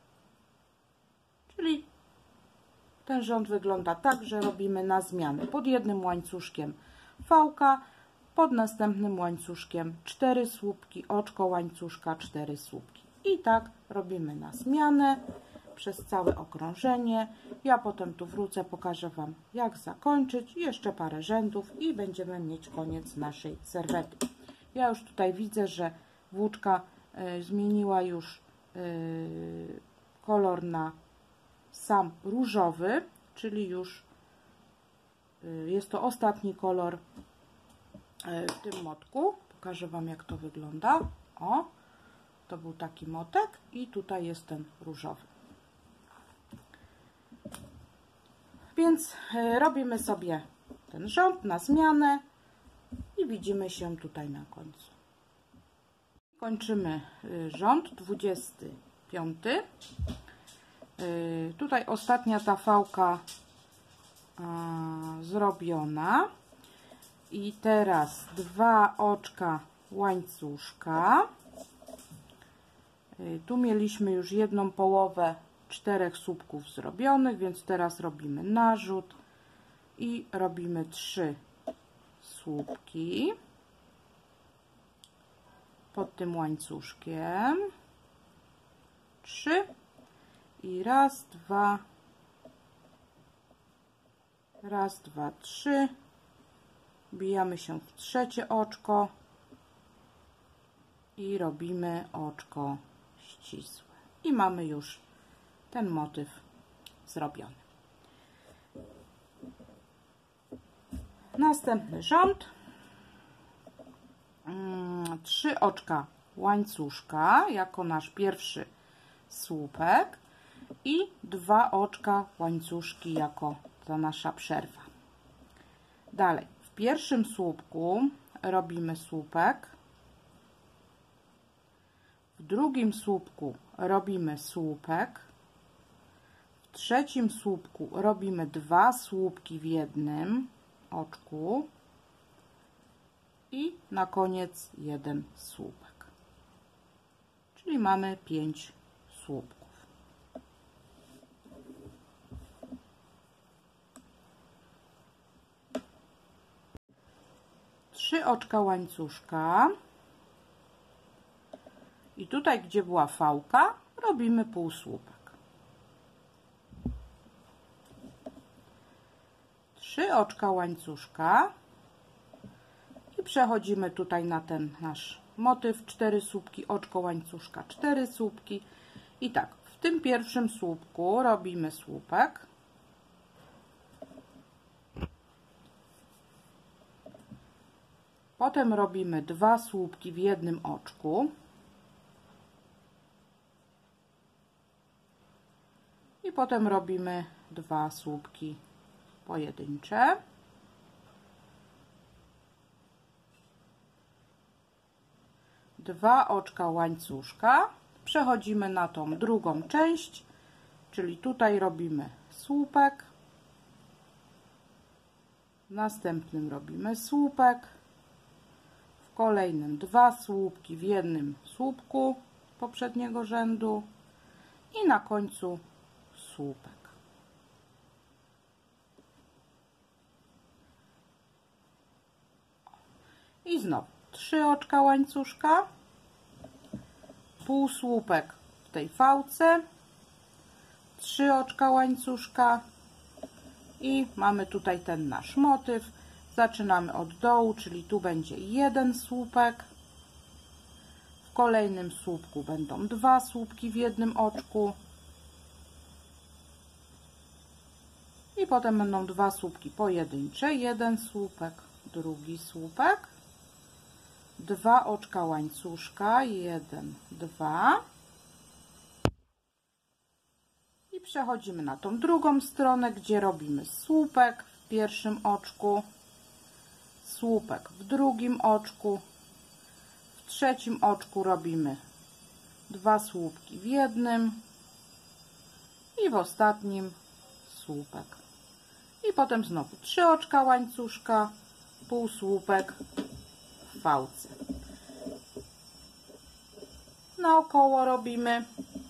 Czyli ten rząd wygląda tak, że robimy na zmianę. Pod jednym łańcuszkiem fałka, pod następnym łańcuszkiem cztery słupki, oczko łańcuszka, cztery słupki. I tak robimy na zmianę przez całe okrążenie. Ja potem tu wrócę, pokażę Wam, jak zakończyć. Jeszcze parę rzędów i będziemy mieć koniec naszej serwety. Ja już tutaj widzę, że włóczka y, zmieniła już y, kolor na sam różowy, czyli już y, jest to ostatni kolor y, w tym motku. Pokażę Wam, jak to wygląda. O, to był taki motek i tutaj jest ten różowy. Więc y, robimy sobie ten rząd na zmianę i widzimy się tutaj na końcu. Kończymy y, rząd dwudziesty piąty. Yy, tutaj ostatnia ta fałka yy, zrobiona i teraz dwa oczka łańcuszka, Tu mieliśmy już jedną połowę czterech słupków zrobionych, więc teraz robimy narzut i robimy trzy słupki pod tym łańcuszkiem. Trzy i raz, dwa, raz, dwa, trzy. Wbijamy się w trzecie oczko i robimy oczko ścisłe. I mamy już ten motyw zrobiony. Następny rząd. Trzy oczka łańcuszka jako nasz pierwszy słupek i dwa oczka łańcuszki jako ta nasza przerwa. Dalej, w pierwszym słupku robimy słupek, w drugim słupku robimy słupek, w trzecim słupku robimy dwa słupki w jednym oczku i na koniec jeden słupek. Czyli mamy pięć słupków. Trzy oczka łańcuszka i tutaj, gdzie była fałka, robimy półsłupek. Trzy oczka łańcuszka i przechodzimy tutaj na ten nasz motyw, cztery słupki, oczko łańcuszka, cztery słupki i tak, w tym pierwszym słupku robimy słupek, potem robimy dwa słupki w jednym oczku i potem robimy dwa słupki pojedyncze. Dwa oczka łańcuszka, przechodzimy na tą drugą część, czyli tutaj robimy słupek, w następnym robimy słupek, w kolejnym dwa słupki w jednym słupku poprzedniego rzędu i na końcu słupek. I znowu trzy oczka łańcuszka, półsłupek w tej fałce, trzy oczka łańcuszka i mamy tutaj ten nasz motyw. Zaczynamy od dołu, czyli tu będzie jeden słupek, w kolejnym słupku będą dwa słupki w jednym oczku i potem będą dwa słupki pojedyncze, jeden słupek, drugi słupek, dwa oczka łańcuszka, jeden, dwa i przechodzimy na tą drugą stronę, gdzie robimy słupek w pierwszym oczku, słupek w drugim oczku, w trzecim oczku robimy dwa słupki w jednym i w ostatnim słupek i potem znowu trzy oczka łańcuszka, półsłupek w fałce. Naokoło robimy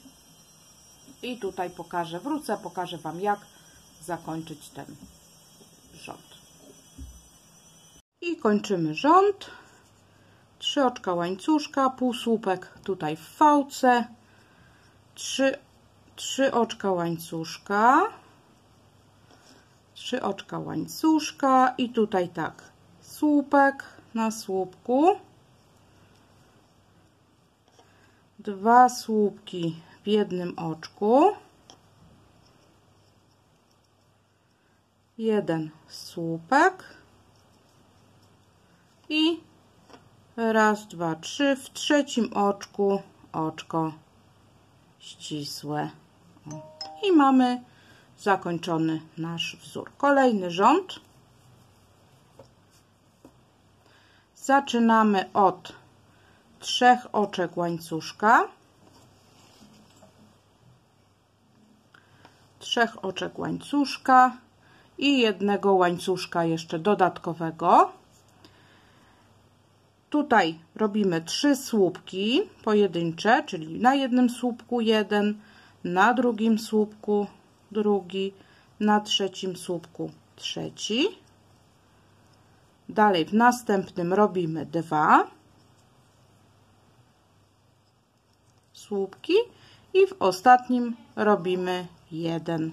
i tutaj pokażę, wrócę, pokażę Wam, jak zakończyć ten rząd. I kończymy rząd. Trzy oczka łańcuszka, półsłupek tutaj w fałce, trzy, trzy oczka łańcuszka, trzy oczka łańcuszka i tutaj tak, słupek na słupku, dwa słupki w jednym oczku, jeden słupek i raz, dwa, trzy, w trzecim oczku oczko ścisłe. I mamy zakończony nasz wzór. Kolejny rząd. Zaczynamy od trzech oczek łańcuszka, trzech oczek łańcuszka i jednego łańcuszka jeszcze dodatkowego. Tutaj robimy trzy słupki pojedyncze, czyli na jednym słupku jeden, na drugim słupku drugi, na trzecim słupku trzeci. Dalej w następnym robimy dwa słupki i w ostatnim robimy jeden.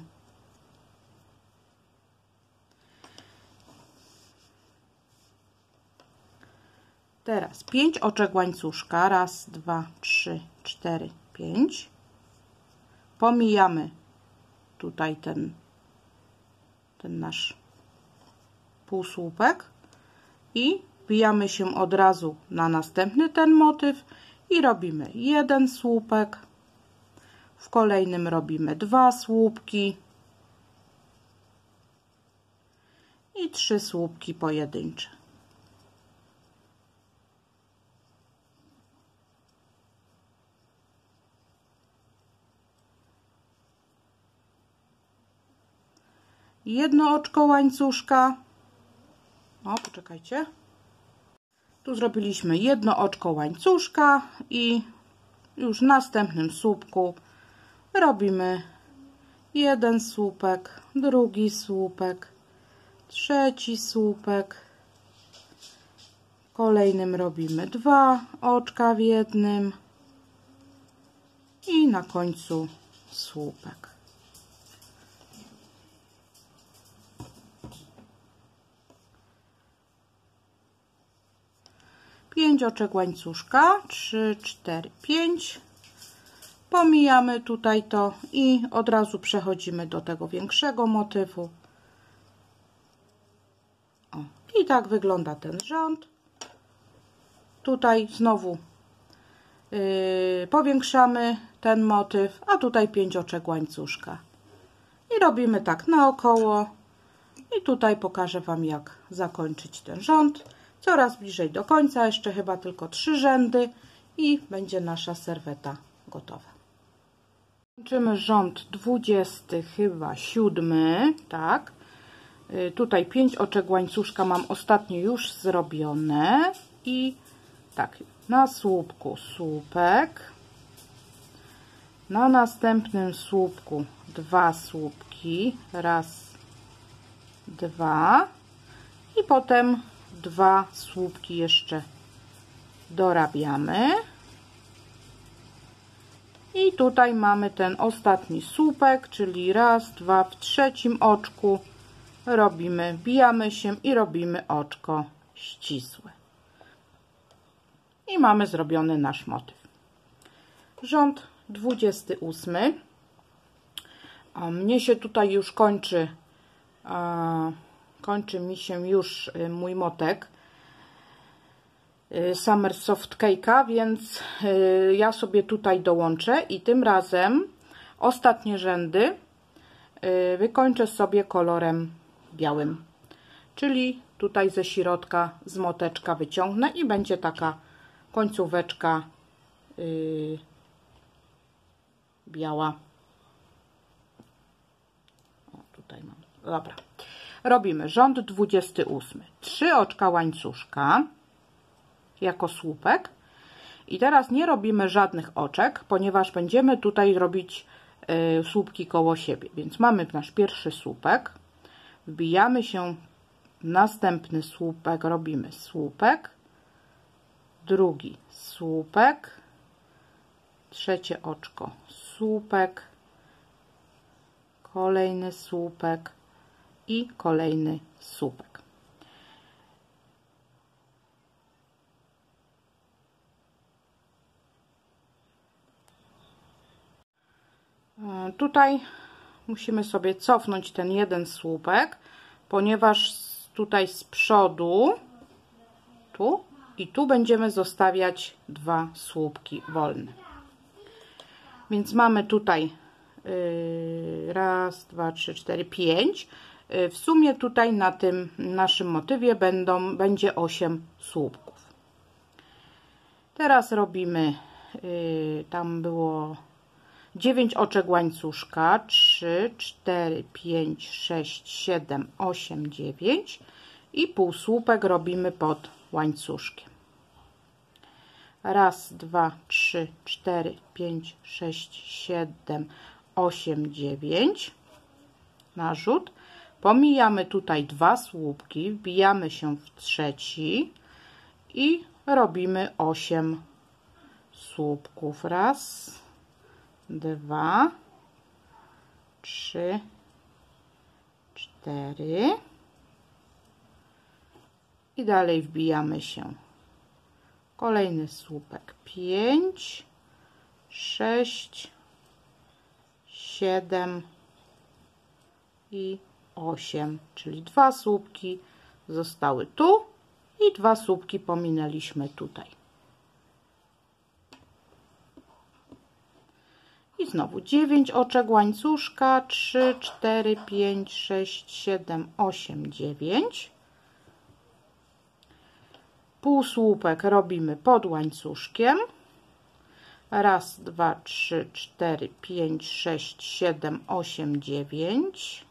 Teraz pięć oczek łańcuszka, raz, dwa, trzy, cztery, pięć. Pomijamy tutaj ten, ten nasz półsłupek i wbijamy się od razu na następny ten motyw i robimy jeden słupek, w kolejnym robimy dwa słupki i trzy słupki pojedyncze. Jedno oczko łańcuszka. O, poczekajcie. Tu zrobiliśmy jedno oczko łańcuszka i już w następnym słupku robimy jeden słupek, drugi słupek, trzeci słupek. W kolejnym robimy dwa oczka w jednym i na końcu słupek. pięć oczek łańcuszka, trzy, cztery, pięć. Pomijamy tutaj to i od razu przechodzimy do tego większego motywu. O, i tak wygląda ten rząd. Tutaj znowu yy, powiększamy ten motyw, a tutaj pięć oczek łańcuszka. I robimy tak naokoło. I tutaj pokażę Wam, jak zakończyć ten rząd. Coraz bliżej do końca, jeszcze chyba tylko trzy rzędy i będzie nasza serweta gotowa. Kończymy rząd dwudziesty, chyba siódmy, tak. Yy, tutaj pięć oczek łańcuszka mam ostatnio już zrobione i tak, na słupku słupek, na następnym słupku dwa słupki, raz, dwa i potem dwa słupki jeszcze dorabiamy i tutaj mamy ten ostatni słupek, czyli raz, dwa, w trzecim oczku robimy, wbijamy się i robimy oczko ścisłe i mamy zrobiony nasz motyw. Rząd dwudziesty ósmy. A mnie się tutaj już kończy a, kończy mi się już mój motek Summer Soft Cake'a, więc ja sobie tutaj dołączę i tym razem ostatnie rzędy wykończę sobie kolorem białym, czyli tutaj ze środka z moteczka wyciągnę i będzie taka końcóweczka yy, biała. O, tutaj mam. Dobra. Robimy rząd dwudziesty ósmy. trzy oczka łańcuszka jako słupek. I teraz nie robimy żadnych oczek, ponieważ będziemy tutaj robić y, słupki koło siebie. Więc mamy nasz pierwszy słupek. Wbijamy się w następny słupek, robimy słupek, drugi słupek, trzecie oczko słupek, kolejny słupek i kolejny słupek. Tutaj musimy sobie cofnąć ten jeden słupek, ponieważ tutaj z przodu, tu i tu będziemy zostawiać dwa słupki wolne. Więc mamy tutaj yy, raz, dwa, trzy, cztery, pięć. Yy, w sumie tutaj na tym naszym motywie będą, będzie osiem słupków. Teraz robimy, yy, tam było dziewięć oczek łańcuszka, trzy, cztery, pięć, sześć, siedem, osiem, dziewięć i półsłupek robimy pod łańcuszkiem. Raz, dwa, trzy, cztery, pięć, sześć, siedem, osiem, dziewięć. Narzut. Pomijamy tutaj dwa słupki, wbijamy się w trzeci i robimy osiem słupków. Raz, dwa, trzy, cztery i dalej wbijamy się. Kolejny słupek. pięć, sześć, siedem i osiem, czyli dwa słupki zostały tu i dwa słupki pominęliśmy tutaj. I znowu dziewięć oczek łańcuszka, trzy, cztery, pięć, sześć, siedem, osiem, dziewięć. Półsłupek robimy pod łańcuszkiem. Raz, dwa, trzy, cztery, pięć, sześć, siedem, osiem, dziewięć.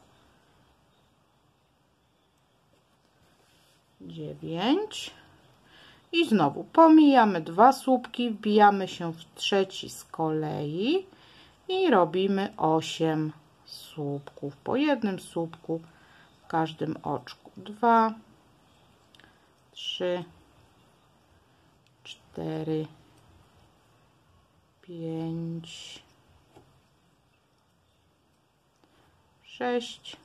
dziewięć. I znowu pomijamy dwa słupki, wbijamy się w trzeci z kolei i robimy osiem słupków. Po jednym słupku w każdym oczku. dwa, trzy, cztery, pięć, sześć,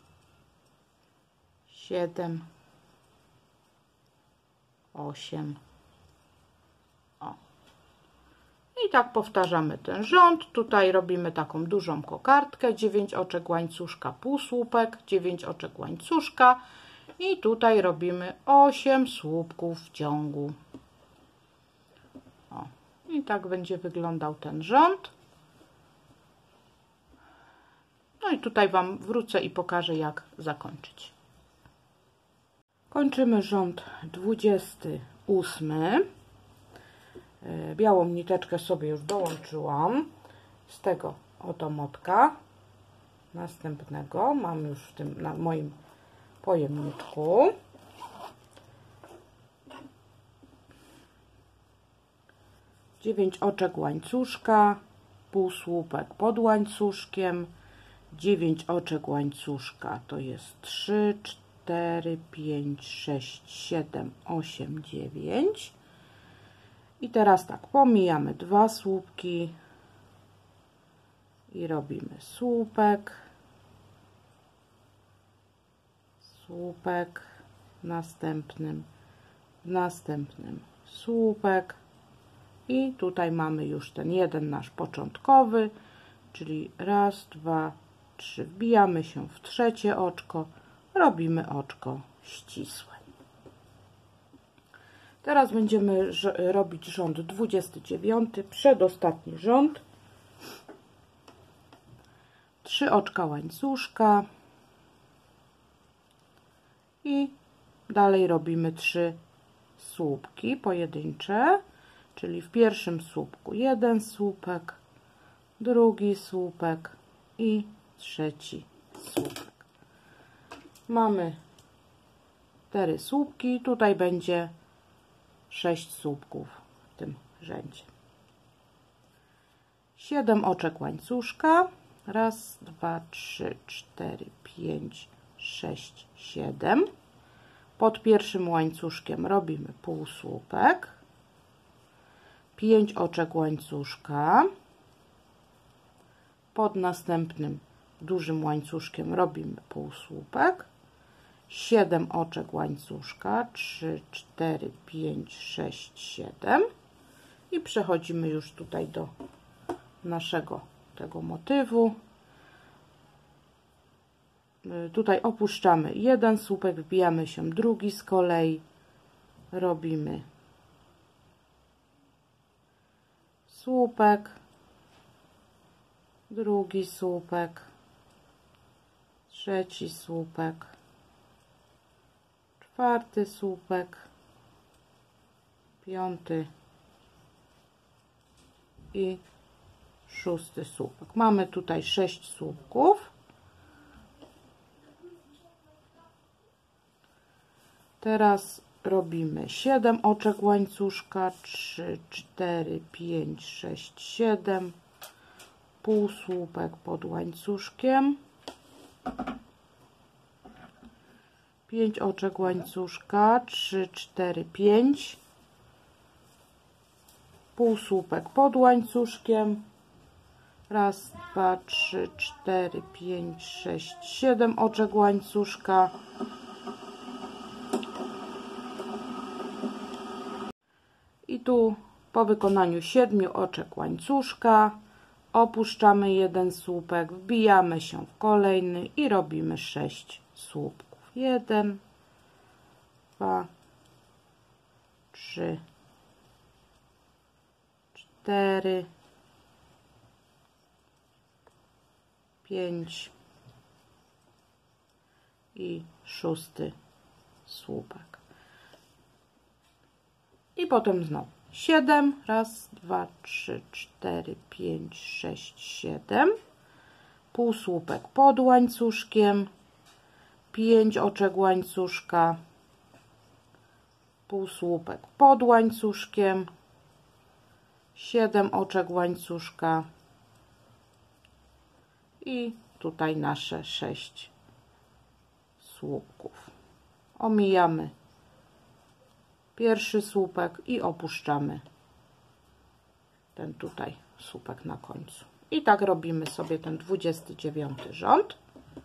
siedem, osiem. O. I tak powtarzamy ten rząd. Tutaj robimy taką dużą kokardkę, dziewięć oczek łańcuszka, półsłupek, dziewięć oczek łańcuszka i tutaj robimy osiem słupków w ciągu. O. I tak będzie wyglądał ten rząd. No i tutaj Wam wrócę i pokażę, jak zakończyć. Kończymy rząd dwudziesty ósmy. Białą niteczkę sobie już dołączyłam. Z tego oto motka następnego mam już w tym na moim pojemniczku. dziewięć oczek łańcuszka, półsłupek pod łańcuszkiem, dziewięć oczek łańcuszka to jest trzy, cztery, pięć, sześć, siedem, osiem, dziewięć. I teraz tak, pomijamy dwa słupki i robimy słupek, słupek, w następnym, w następnym słupek i tutaj mamy już ten jeden nasz początkowy, czyli raz, dwa, trzy, wbijamy się w trzecie oczko, robimy oczko ścisłe. Teraz będziemy robić rząd dwudziesty dziewiąty, przedostatni rząd. trzy oczka łańcuszka i dalej robimy trzy słupki pojedyncze, czyli w pierwszym słupku jeden słupek, drugi słupek i trzeci słupek. Mamy cztery słupki, tutaj będzie sześć słupków w tym rzędzie. siedem oczek łańcuszka, raz, dwa, trzy, cztery, pięć, sześć, siedem. Pod pierwszym łańcuszkiem robimy półsłupek, pięć oczek łańcuszka, pod następnym dużym łańcuszkiem robimy półsłupek, siedem oczek łańcuszka, trzy, cztery, pięć, sześć, siedem i przechodzimy już tutaj do naszego tego motywu. Tutaj opuszczamy jeden słupek, wbijamy się drugi z kolei, robimy słupek, drugi słupek, trzeci słupek, czwarty słupek, piąty i szósty słupek. Mamy tutaj sześć słupków. Teraz robimy siedem oczek łańcuszka, trzy, cztery, pięć, sześć, siedem, półsłupek pod łańcuszkiem, pięć oczek łańcuszka, trzy, cztery, pięć, półsłupek pod łańcuszkiem, raz, dwa, trzy, cztery, pięć, sześć, siedem oczek łańcuszka, i tu po wykonaniu siedmiu oczek łańcuszka opuszczamy jeden słupek, wbijamy się w kolejny i robimy sześć słupków. jeden, dwa, trzy, cztery, pięć i szósty słupek. I potem znowu siedem, raz, dwa, trzy, cztery, pięć, sześć, siedem, półsłupek pod łańcuszkiem, pięć oczek łańcuszka, półsłupek pod łańcuszkiem, siedem oczek łańcuszka i tutaj nasze sześć słupków. Omijamy pierwszy słupek i opuszczamy ten tutaj słupek na końcu. I tak robimy sobie ten dwudziesty dziewiąty rząd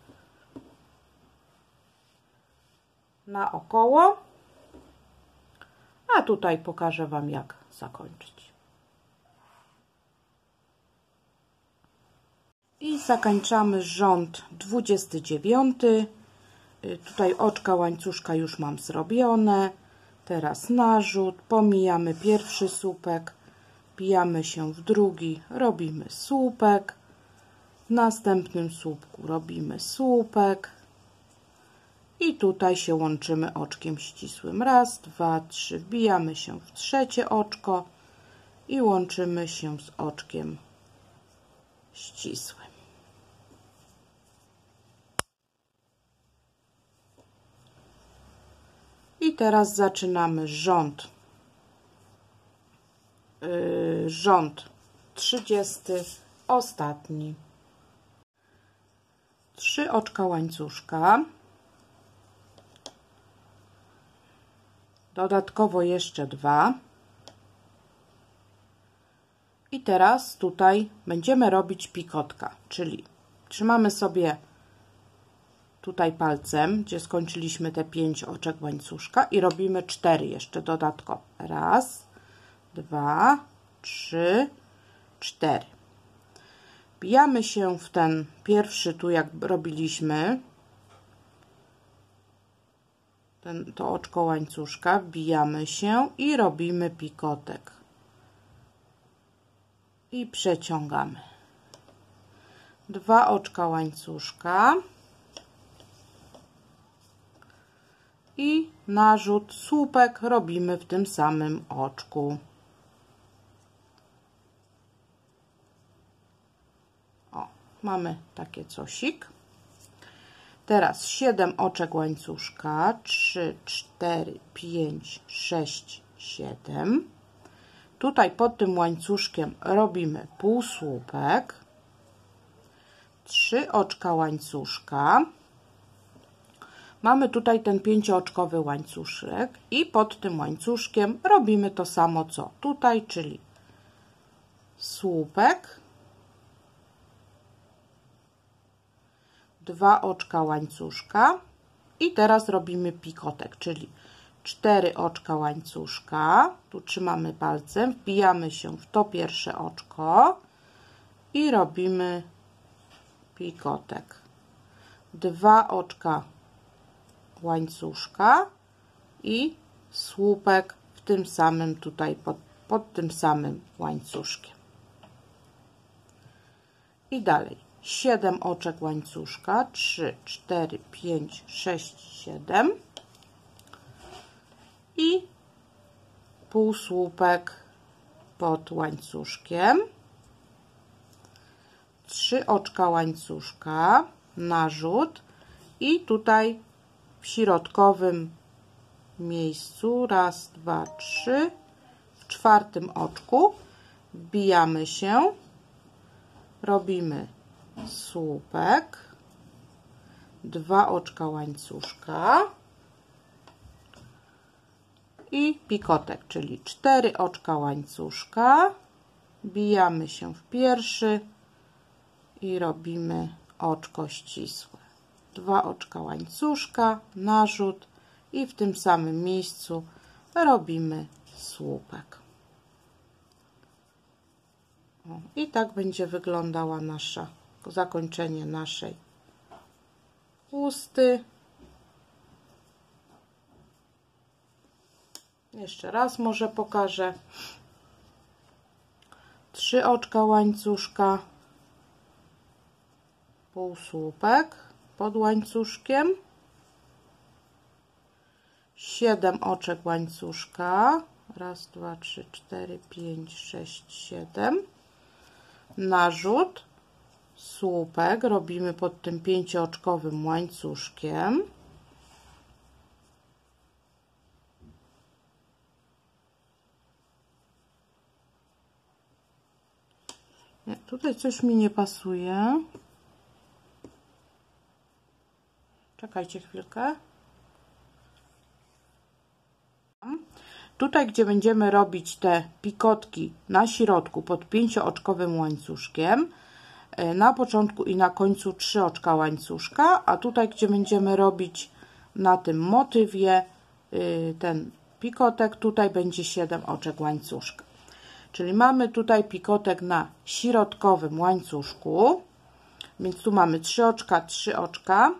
naokoło, a tutaj pokażę Wam, jak zakończyć. I zakończamy rząd dwudziesty dziewiąty. Tutaj oczka łańcuszka już mam zrobione. Teraz narzut, pomijamy pierwszy słupek, wbijamy się w drugi, robimy słupek, w następnym słupku robimy słupek i tutaj się łączymy oczkiem ścisłym. Raz, dwa, trzy, wbijamy się w trzecie oczko i łączymy się z oczkiem ścisłym. I teraz zaczynamy rząd, yy, rząd trzydziesty, ostatni. Trzy oczka łańcuszka, dodatkowo jeszcze dwa. I teraz tutaj będziemy robić pikotka, czyli trzymamy sobie tutaj palcem, gdzie skończyliśmy te pięć oczek łańcuszka i robimy cztery jeszcze dodatkowo. Raz, dwa, trzy, cztery. Wbijamy się w ten pierwszy, tu jak robiliśmy, ten, to oczko łańcuszka, wbijamy się i robimy pikotek. I przeciągamy. Dwa oczka łańcuszka. I narzut, słupek robimy w tym samym oczku. O, mamy takie cosik. Teraz siedem oczek łańcuszka, trzy, cztery, pięć, sześć, siedem. Tutaj pod tym łańcuszkiem robimy półsłupek, trzy oczka łańcuszka. Mamy tutaj ten pięciooczkowy łańcuszek i pod tym łańcuszkiem robimy to samo co tutaj, czyli słupek, dwa oczka łańcuszka i teraz robimy pikotek, czyli cztery oczka łańcuszka, tu trzymamy palcem, wbijamy się w to pierwsze oczko i robimy pikotek, dwa oczka łańcuszka i słupek w tym samym tutaj pod, pod tym samym łańcuszkiem. I dalej siedem oczek łańcuszka, trzy, cztery, pięć, sześć, siedem i półsłupek pod łańcuszkiem, trzy oczka łańcuszka, narzut i tutaj w środkowym miejscu, raz, dwa, trzy, w czwartym oczku wbijamy się, robimy słupek, dwa oczka łańcuszka i pikotek, czyli cztery oczka łańcuszka, wbijamy się w pierwszy i robimy oczko ścisłe, dwa oczka łańcuszka, narzut i w tym samym miejscu robimy słupek. O, i tak będzie wyglądała nasza zakończenie naszej chusty. Jeszcze raz może pokażę. Trzy oczka łańcuszka, półsłupek pod łańcuszkiem, siedem oczek łańcuszka, raz, dwa, trzy, cztery, pięć, sześć, siedem, narzut, słupek robimy pod tym pięciooczkowym łańcuszkiem, nie, tutaj coś mi nie pasuje. Czekajcie chwilkę. Tutaj, gdzie będziemy robić te pikotki na środku pod pięciooczkowym łańcuszkiem, na początku i na końcu trzy oczka łańcuszka, a tutaj, gdzie będziemy robić na tym motywie ten pikotek, tutaj będzie siedem oczek łańcuszka. Czyli mamy tutaj pikotek na środkowym łańcuszku, więc tu mamy trzy oczka, trzy oczka,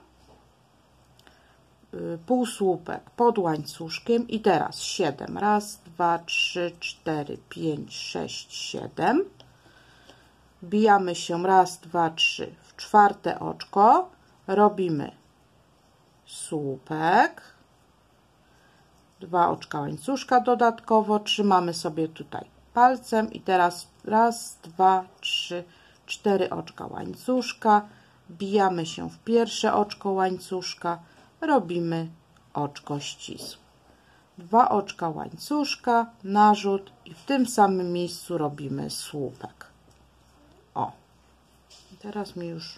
półsłupek pod łańcuszkiem i teraz siedem, raz, dwa, trzy, cztery, pięć, sześć, siedem, wbijamy się raz, dwa, trzy w czwarte oczko, robimy słupek, dwa oczka łańcuszka dodatkowo, trzymamy sobie tutaj palcem i teraz raz, dwa, trzy, cztery oczka łańcuszka, wbijamy się w pierwsze oczko łańcuszka, robimy oczko ścisłe, dwa oczka łańcuszka, narzut i w tym samym miejscu robimy słupek. O, teraz mi już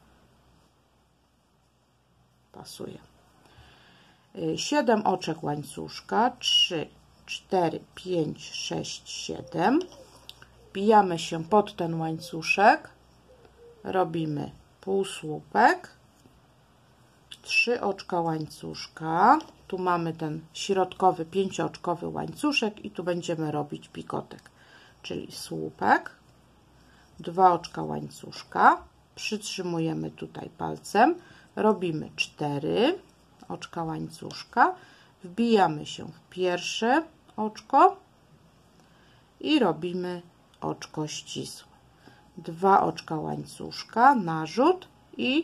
pasuje. siedem oczek łańcuszka, trzy, cztery, pięć, sześć, siedem, wbijamy się pod ten łańcuszek, robimy półsłupek, trzy oczka łańcuszka, tu mamy ten środkowy pięciooczkowy łańcuszek i tu będziemy robić pikotek, czyli słupek, dwa oczka łańcuszka, przytrzymujemy tutaj palcem, robimy cztery oczka łańcuszka, wbijamy się w pierwsze oczko i robimy oczko ścisłe, dwa oczka łańcuszka, narzut i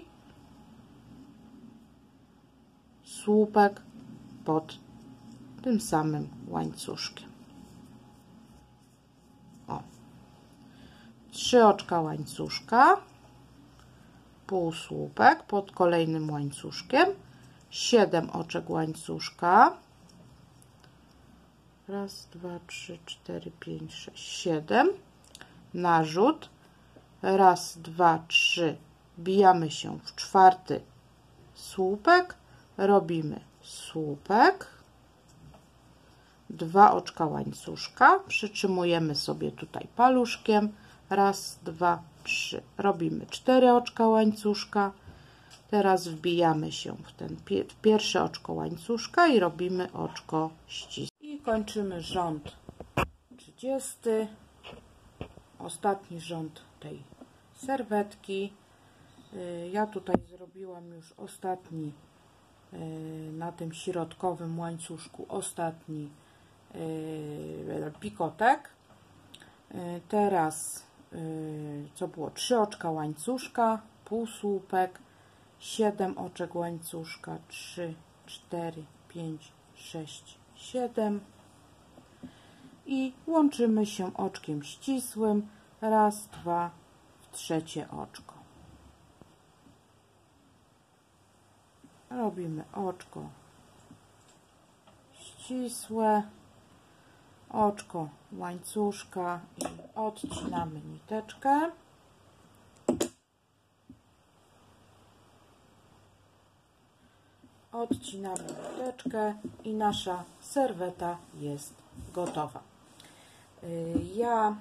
słupek pod tym samym łańcuszkiem. O, trzy oczka łańcuszka, półsłupek pod kolejnym łańcuszkiem, siedem oczek łańcuszka, raz, dwa, trzy, cztery, pięć, sześć, siedem, narzut, raz, dwa, trzy, wbijamy się w czwarty słupek, robimy słupek, dwa oczka łańcuszka, przytrzymujemy sobie tutaj paluszkiem, raz, dwa, trzy, robimy cztery oczka łańcuszka, teraz wbijamy się w ten w pierwsze oczko łańcuszka i robimy oczko ścisłe. I kończymy rząd trzydziesty, ostatni rząd tej serwetki. Ja tutaj zrobiłam już ostatni na tym środkowym łańcuszku ostatni pikotek. Teraz co było? trzy oczka łańcuszka, półsłupek, siedem oczek łańcuszka, trzy, cztery, pięć, sześć, siedem i łączymy się oczkiem ścisłym, raz, dwa, w trzecie oczko. Robimy oczko ścisłe, oczko łańcuszka i odcinamy niteczkę. Odcinamy niteczkę i nasza serweta jest gotowa. Ja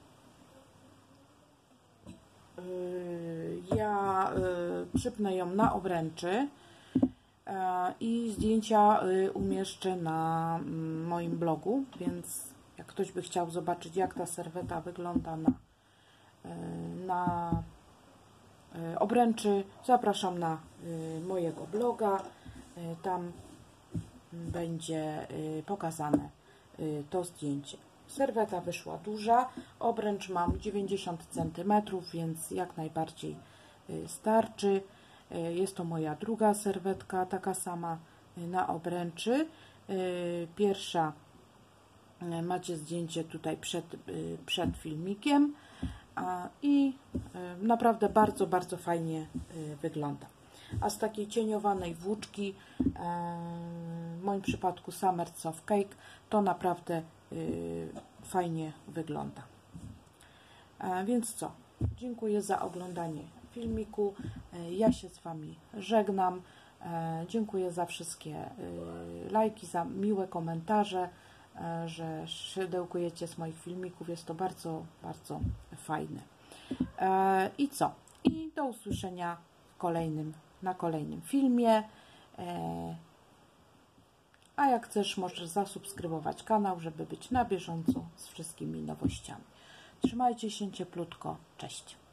ja przypnę ją na obręczy i zdjęcia umieszczę na moim blogu, więc jak ktoś by chciał zobaczyć, jak ta serweta wygląda na, na obręczy, zapraszam na mojego bloga. Tam będzie pokazane to zdjęcie. Serweta wyszła duża, obręcz mam dziewięćdziesiąt centymetrów, więc jak najbardziej starczy. Jest to moja druga serwetka, taka sama na obręczy. Pierwsza, macie zdjęcie tutaj przed, przed filmikiem i naprawdę bardzo, bardzo fajnie wygląda. A z takiej cieniowanej włóczki, w moim przypadku Summer Soft Cake, to naprawdę fajnie wygląda. Więc co? Dziękuję za oglądanie filmiku. Ja się z Wami żegnam. Dziękuję za wszystkie lajki, za miłe komentarze, że szydełkujecie z moich filmików. Jest to bardzo, bardzo fajne. I co? I do usłyszenia w kolejnym, na kolejnym filmie. A jak chcesz, możesz zasubskrybować kanał, żeby być na bieżąco z wszystkimi nowościami. Trzymajcie się cieplutko. Cześć.